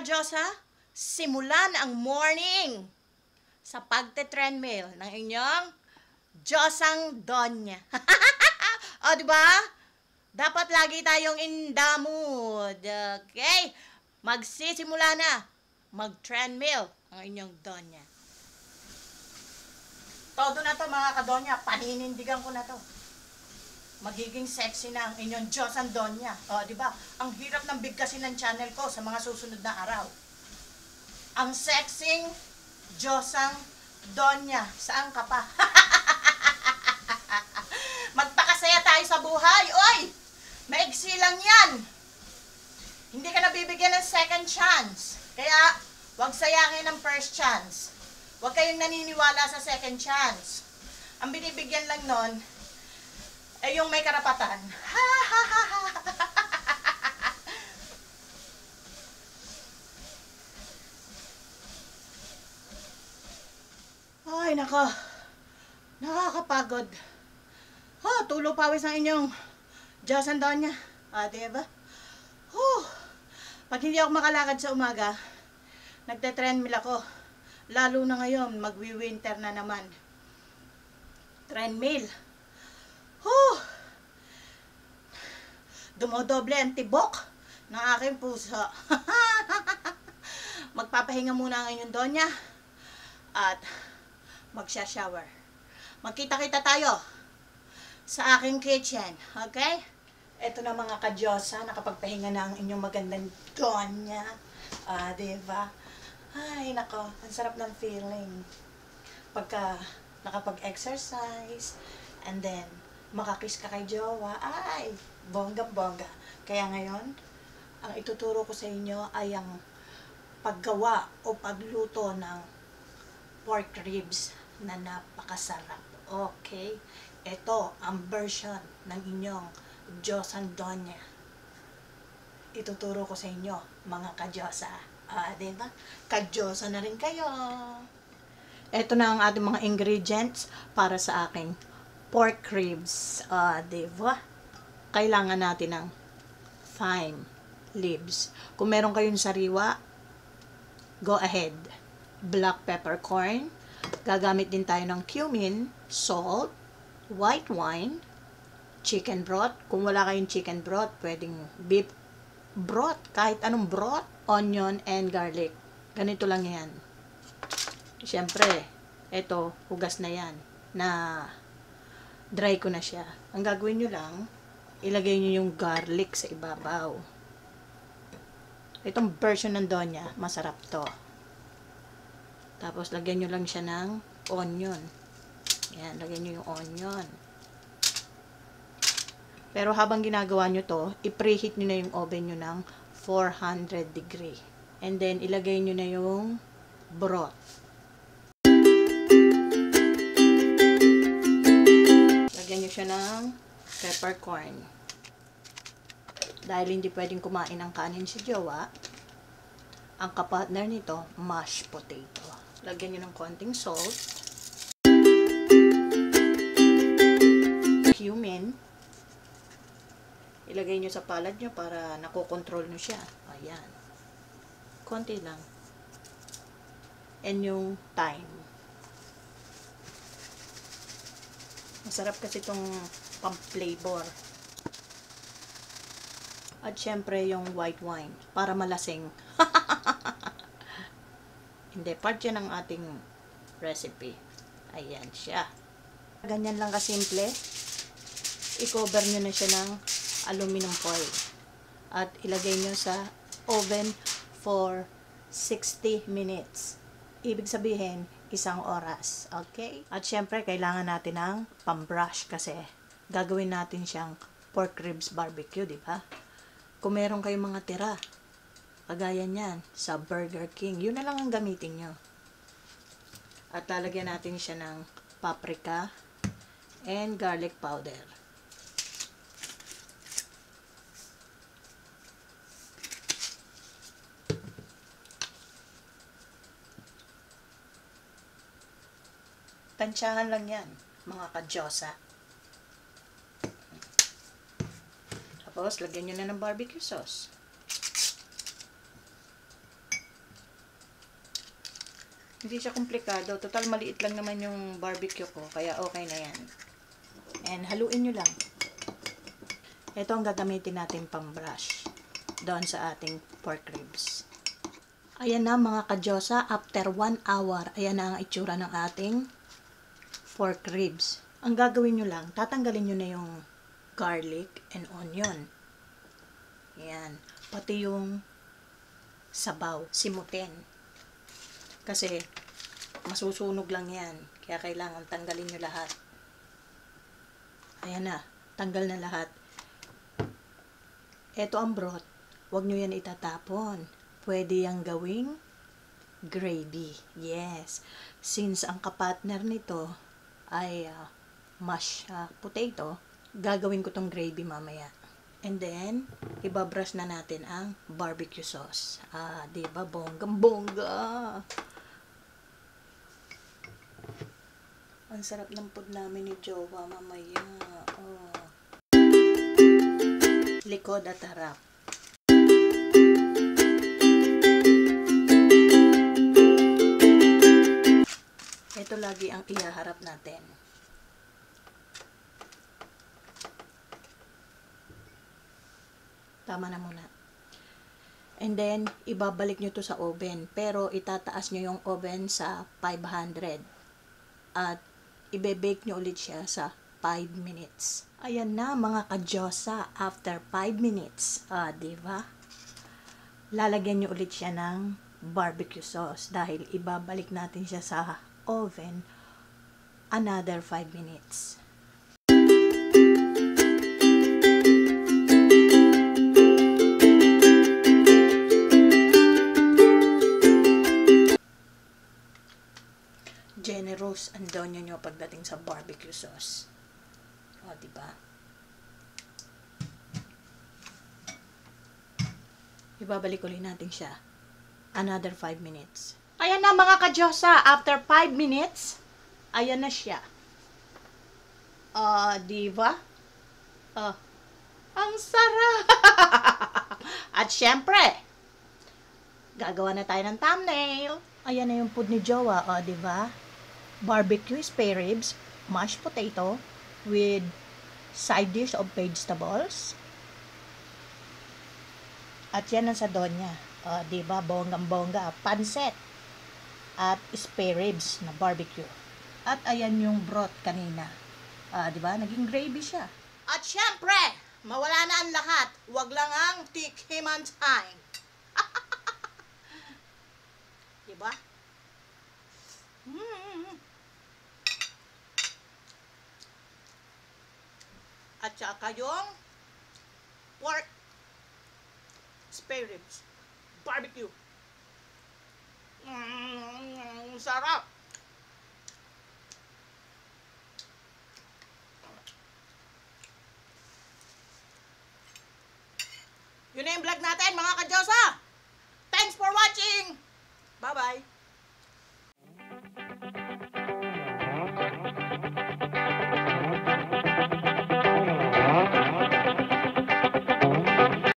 ka-Diyosa, simulan ang morning sa pagte-treadmill ng inyong Diyosang Donya. O, diba? Dapat lagi tayong in the mood. Okay? Magsisimula na. Mag-treadmill ang inyong Donya. Todo na to mga ka-Donya. Paninindigan ko na to. Magiging sexy na ang inyong Diyosang Donya. O, diba? Ang hirap ng bigkasin ng channel ko sa mga susunod na araw. Ang sexing Diyosang Donya. Saan ka pa? Magpakasaya tayo sa buhay. Oy! Maigsi lang yan. Hindi ka nabibigyan ng second chance. Kaya, huwag sayangin ang first chance. Huwag kayong naniniwala sa second chance. Ang binibigyan lang nun, ay yung may karapatan. Ay, nako. Nakakapagod. Tulo pawis ang inyong Diyosang Donya. Diba? Pag hindi ako makalakad sa umaga, nagte-treadmill ako. Lalo na ngayon, magwi-winter na naman. Treadmill. Dumodoble ang tibok ng aking puso. Magpapahinga muna ang inyong Donya at magsha-shower. Magkita-kita tayo sa aking kitchen. Okay? Ito na mga ka-Diyosa, nakapagpahinga na ang inyong magandang Donya. Diba? Ay, nako, ang sarap ng feeling. Pagka nakapag-exercise, and then, makakiss ka kay jowa, ay, bongga-bongga. Kaya ngayon, ang ituturo ko sa inyo ay ang paggawa o pagluto ng pork ribs na napakasarap. Okay? Ito ang version ng inyong Diyosang Donya. Ituturo ko sa inyo, mga ka-Diyosa. Diba? Ka-Diyosa na rin kayo. Ito na ang ating mga ingredients para sa aking pork ribs. Diba? Kailangan natin ng thyme leaves. Kung meron kayong sariwa, go ahead. Black peppercorn. Gagamit din tayo ng cumin, salt, white wine, chicken broth. Kung wala kayong chicken broth, pwedeng beef broth. Kahit anong broth, onion, and garlic. Ganito lang yan. Siyempre, ito, hugas na yan. Na dry ko na siya. Ang gagawin nyo lang, ilagay nyo yung garlic sa ibabaw. Itong version ng Donya, masarap to. Tapos, lagyan nyo lang siya ng onion. Yan, lagyan nyo yung onion. Pero habang ginagawa nyo to, i-preheat nyo na yung oven nyo ng 400 degree. And then, ilagay nyo na yung broth. Lagyan nyo siya ng peppercorn. Dahil hindi pwedeng kumain ng kanin si jowa, ang kapartner nito, mashed potato. Lagyan nyo ng konting salt. Cumin. Ilagay nyo sa palad nyo para nakokontrol nyo siya. Ayan. Konti lang. And yung thyme. Masarap kasi itong pang-flavor. At syempre yung white wine. Para malasing. Hindi. Part yan ng ating recipe. Ayan siya. Ganyan lang kasimple. I-cover nyo na siya ng aluminum foil. At ilagay nyo sa oven for 60 minutes. Ibig sabihin, 1 oras. Okay? At syempre, kailangan natin ng pambrush kasi gagawin natin siyang pork ribs barbecue, di ba? Kung meron kayong mga tira, kagaya niyan, sa Burger King, yun na lang ang gamitin nyo. At lalagyan natin siya ng paprika and garlic powder. Tansyahan lang yan, mga ka-Diyosa. Tapos, lagyan nyo na ng barbecue sauce. Hindi siya komplikado. Total maliit lang naman yung barbecue ko. Kaya okay na yan. And haluin nyo lang. Ito ang gagamitin natin pang brush doon sa ating pork ribs. Ayan na mga kadyosa, after 1 hour, ayan na ang itsura ng ating pork ribs. Ang gagawin nyo lang, tatanggalin nyo na yung garlic and onion. Ayan. Pati yung sabaw, simutin. Kasi masusunog lang yan. Kaya kailangan tanggalin nyo lahat. Ayan na, tanggal na lahat. Ito ang broth. Huwag nyo yan itatapon. Pwede yang gawing gravy. Yes. Since ang kapartner nito ay mashed potato, gagawin ko tong gravy mamaya. And then, ibabrush na natin ang barbecue sauce. Diba? Bonggang-bongga! Ang sarap ng food namin ni Jowa mamaya. Oh. Likod at harap. Ito lagi ang ihaharap natin. Tama na muna. And then, ibabalik nyo to sa oven. Pero, itataas nyo yung oven sa 500. At, ibe-bake nyo ulit siya sa 5 minutes. Ayan na mga kadyosa, after 5 minutes, diba? Lalagyan nyo ulit siya ng barbecue sauce dahil ibabalik natin siya sa oven another 5 minutes. Generous ang donyo nyo pagdating sa barbecue sauce. O, diba? Ibabalik ulit natin siya. Another 5 minutes. Ayan na mga kadyosa. After 5 minutes, ayan na siya. Diba? Ang sarap! At syempre, gagawa na tayo ng thumbnail. Ayan na yung food ni Jowa. O, diba? Barbecue spare ribs, mashed potato, with side dish of vegetables. At yan ang sa donya. Diba? Bonggang-bongga. Pancit. At spare ribs na barbecue. At ayan yung broth kanina. Diba? Naging gravy siya. At syempre, mawala na ang lahat. Wag lang ang tikhiman time. Diba? At saka yung pork spare ribs barbecue. Sarap. Yun na yung vlog natin mga kadyosa. Thanks for watching. Bye bye.